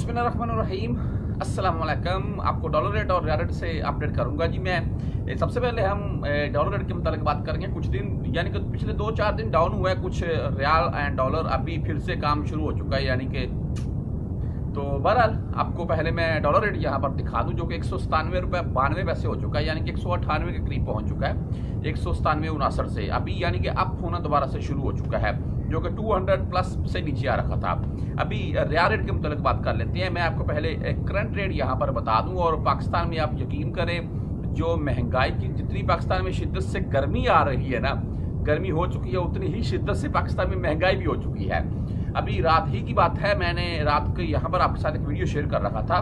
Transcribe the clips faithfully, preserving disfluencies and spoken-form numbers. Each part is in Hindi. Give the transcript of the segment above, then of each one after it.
बिस्मिल्लाहिर्रहमानिर्रहीम, अस्सलाम वालेकुम। आपको डॉलर रेट और रियाल रेट से अपडेट करूंगा जी। मैं सबसे पहले हम डॉलर रेट के मुताबिक बात करेंगे। कुछ दिन यानी कि पिछले दो चार दिन डाउन हुआ है कुछ रियाल एंड डॉलर, अभी फिर से काम शुरू हो चुका है यानी कि। तो बहरहाल आपको पहले मैं डॉलर रेट यहाँ पर दिखा दूं जो कि एक सौ सतानवे रुपये बानवे पैसे हो चुका है, यानी कि एक सौ अट्ठानवे के करीब पहुंच चुका है। एक सौ सतानवे उनासठ से अभी यानी कि अप होना दोबारा से शुरू हो चुका है, जो कि दो सौ प्लस से नीचे आ रखा था। अभी रियाल रेट के मुताबिक बात कर लेते हैं। मैं आपको पहले करंट रेट यहाँ पर बता दूं, और पाकिस्तान में आप यकीन करें जो महंगाई की जितनी पाकिस्तान में शिद्दत से गर्मी आ रही है ना, गर्मी हो चुकी है, उतनी ही शिद्दत से पाकिस्तान में महंगाई भी हो चुकी है। अभी रात ही की बात है, मैंने रात के यहाँ पर आपके साथ एक वीडियो शेयर कर रखा था,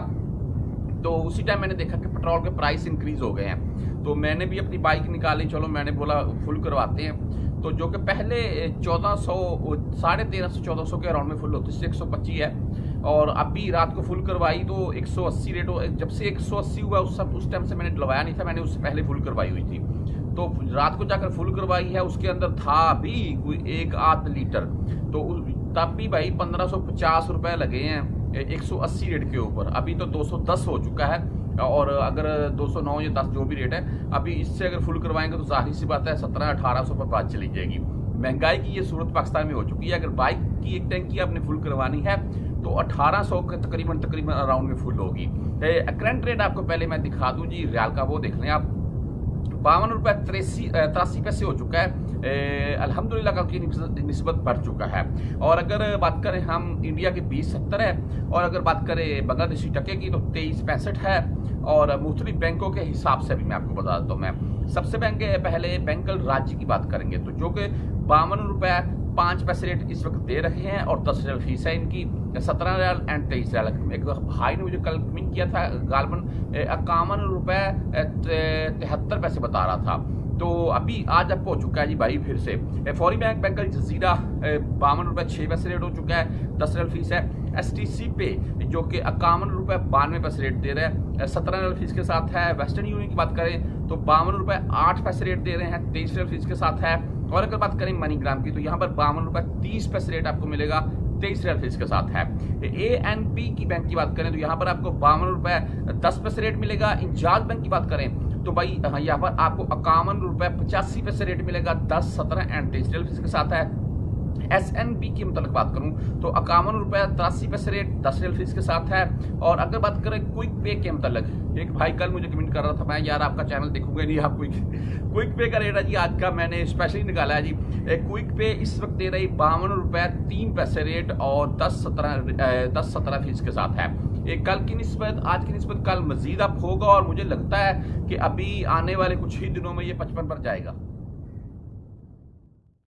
तो उसी टाइम मैंने देखा कि पेट्रोल के प्राइस इंक्रीज हो गए हैं। तो मैंने भी अपनी बाइक निकाली, चलो मैंने बोला फुल करवाते हैं। तो जो कि पहले चौदह सौ साढ़े तेरह सौ चौदह सौ के अराउंड में फुल होती है, एक सौ पच्चीस है। और अभी रात को फुल करवाई तो एक सौ अस्सी रेट हो। जब से एक सौ अस्सी हुआ उस सब उस टाइम से मैंने डलवाया नहीं था, मैंने उससे पहले फुल करवाई हुई थी। तो रात को जाकर फुल करवाई है, उसके अंदर था भी कोई एक आध लीटर, तो तब भी भाई पंद्रह सौ पचास रुपए लगे हैं एक सौ अस्सी रेट के ऊपर। अभी तो दो सौ दस हो चुका है, और अगर दो सौ नौ या दस जो भी रेट है, अभी इससे अगर फुल करवाएंगे तो जाहिर सी बात है सत्रह अठारह सौ पर बात चली जाएगी। महंगाई की ये सूरत पाकिस्तान में हो चुकी है। अगर बाइक की एक टैंकी आपने फुल करवानी है तो अठारह सौ के तकरीबन तकरीबन अराउंड में फुल होगी। करंट रेट आपको पहले मैं दिखा दूं जी रियाल का, वो देख लें आप। बावन रुपये तिरासी तिरासी पैसे हो चुका है। अल्हम्दुलिल्लाह कल की निस्बत बढ़ चुका है। और अगर बात करें हम इंडिया के बीस सत्तर है, और अगर बात करें बांग्लादेशी टके की तो तेईस पैंसठ है। और मुख्तलिफ बैंकों के हिसाब से भी मैं आपको बता देता हूँ। मैं सबसे बैंक पहले बैंकल राज्य की बात करेंगे, तो जो कि बावन रुपये पाँच पैसे रेट इस वक्त दे रहे हैं, और दस रियाल फीस है इनकी, सत्रह रियाल एंड तेईस रियाल। एक भाई ने मुझे कल कमेंट किया था, गालबन इक्यावन रुपये तिहत्तर पैसे बता रहा था। तो अभी आज अब हो चुका है जी भाई फिर से। फौरी बैंक बैंकल जजीरा बावन रुपये छः पैसे रेट हो चुका है, दस रियाल फीस है। एस टी सी पे जो कि इक्यावन रुपये बानवे पैसे रेट दे रहे हैं, सत्रह रियाल फीस के साथ है। वेस्टर्न यूनियन की बात करें तो बावन रुपये आठ पैसे रेट दे रहे हैं, तेईस रियाल फीस के साथ है। और अगर बात करें मनीग्राम की तो यहाँ पर बावन रुपये तीस पैसे रेट आपको मिलेगा, तेईस रियाल फीस के साथ है। ए एन पी की बैंक की बात करें तो यहाँ पर आपको बावन रुपये दस पैसे रेट मिलेगा। इंजाज बैंक की बात करें तो भाई यहाँ पर आपको इक्यावन रुपये पचासी पैसे रेट मिलेगा, दस सत्रह एंड तेईस रियाल फीस के साथ है। एस एन बी की मतलब बात करूं तो इक्यावन रुपये तिरासी पैसे रेट, दस रियाल फीस के साथ है। और अगर बात करें क्विक पे के मतलब, एक भाई कल मुझे कमेंट कर रहा था, मैं यार आपका चैनल देखूंगा नहीं, आप क्विक क्विक पे का रेट है जी आज का मैंने स्पेशली निकाला है जी। क्विक पे इस वक्त दे रही बावन रुपये तीन पैसे रेट, और दस सत्रह दस सत्रह फीस के साथ है। एक कल की निस्बत आज की निस्बत कल मजीद अप होगा, और मुझे लगता है कि अभी आने वाले कुछ ही दिनों में ये पचपन पर जाएगा।